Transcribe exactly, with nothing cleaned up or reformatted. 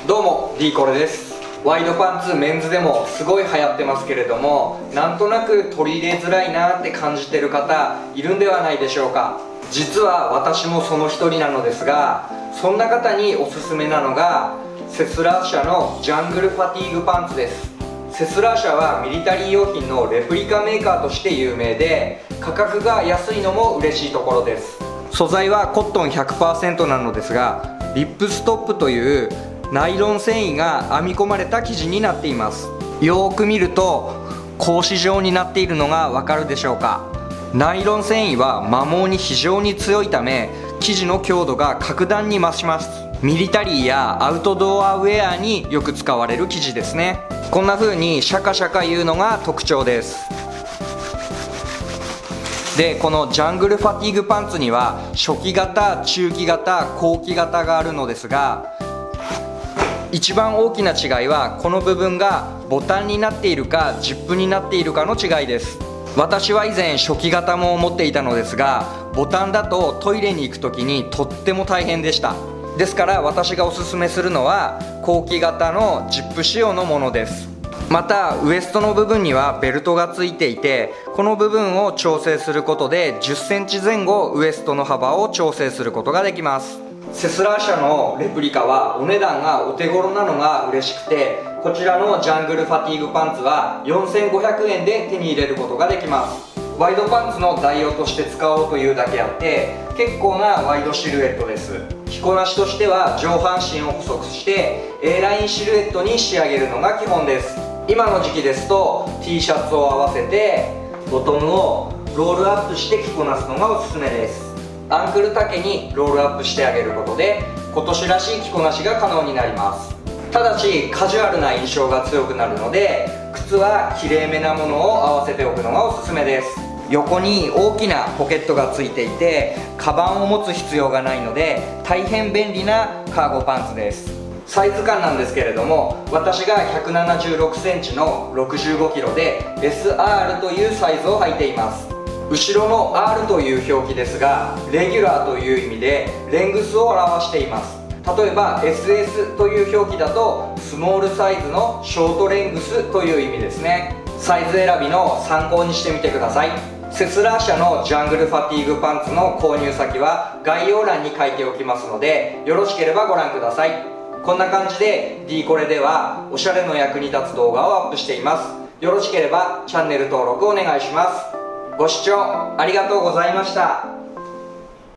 どうも D コレです。ワイドパンツメンズでもすごい流行ってますけれども、なんとなく取り入れづらいなって感じてる方いるんではないでしょうか。実は私もその一人なのですが、そんな方におすすめなのがセスラー社のジャングルファティーグパンツです。セスラー社はミリタリー用品のレプリカメーカーとして有名で、価格が安いのも嬉しいところです。素材はコットン ひゃくパーセント なのですが、リップストップというナイロン繊維が編み込まれた生地になっています。よーく見ると格子状になっているのがわかるでしょうか。ナイロン繊維は摩耗に非常に強いため、生地の強度が格段に増します。ミリタリーやアウトドアウェアによく使われる生地ですね。こんな風にシャカシャカいうのが特徴です。で、このジャングルファティーグパンツには初期型、中期型、後期型があるのですが、一番大きな違いはこの部分がボタンになっているかジップになっているかの違いです。私は以前初期型も持っていたのですが、ボタンだとトイレに行く時にとっても大変でした。ですから私がおすすめするのは後期型のジップ仕様のものです。またウエストの部分にはベルトがついていて、この部分を調整することでじゅっセンチ前後ウエストの幅を調整することができます。セスラー社のレプリカはお値段がお手頃なのが嬉しくて、こちらのジャングルファティーグパンツはよんせんごひゃくえんで手に入れることができます。ワイドパンツの代用として使おうというだけあって、結構なワイドシルエットです。着こなしとしては上半身を細くして A ラインシルエットに仕上げるのが基本です。今の時期ですと T シャツを合わせてボトムをロールアップして着こなすのがおすすめです。アンクル丈にロールアップしてあげることで今年らしい着こなしが可能になります。ただしカジュアルな印象が強くなるので、靴はきれいめなものを合わせておくのがおすすめです。横に大きなポケットがついていて、カバンを持つ必要がないので大変便利なカーゴパンツです。サイズ感なんですけれども、私がひゃくななじゅうろくセンチのろくじゅうごキロで エスアール というサイズを履いています。後ろの アール という表記ですが、レギュラーという意味でレングスを表しています。例えば エスエス という表記だとスモールサイズのショートレングスという意味ですね。サイズ選びの参考にしてみてください。セスラー社のジャングルファティーグパンツの購入先は概要欄に書いておきますので、よろしければご覧ください。こんな感じで D コレではおしゃれの役に立つ動画をアップしています。よろしければチャンネル登録お願いします。ご視聴ありがとうございました。